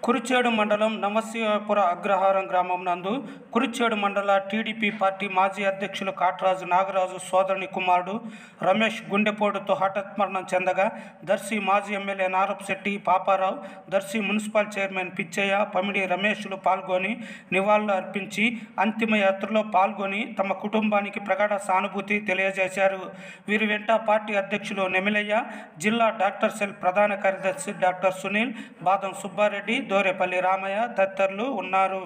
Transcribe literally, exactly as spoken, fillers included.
కురిచేడు మండలం నమస్యపుర అగ్రహారం గ్రామం నందు కురిచేడు మండల టీడీపీ పార్టీ మాజీ అధ్యక్షులు కాట్రాజు నాగరాజు సోదరుని కుమారుడు రమేష్ గుండెపోటుతో హఠాత్ మరణం చెందగా దర్శి మాజీ MLA Narapasetti Paparao, Darsi municipal chairman Pichaiah, Pamidi రమేష్లు పాల్గొని నివాళులు అర్పించి అంతిమ యాత్రలో పాల్గొని తమ కుటుంబానికి ప్రగాఢ సానుభూతి తెలియజేశారు. వీరి వెంట పార్టీ అధ్యక్షులు నెమిలయ్య, జిల్లా డాక్టర్ సెల్ ప్రధాన కార్యదర్శి డాక్టర్ సునీల్, బాదం సుబ్బారెడ్డి, దోరేపల్లి రామయ్య తదితరులు ఉన్నారు.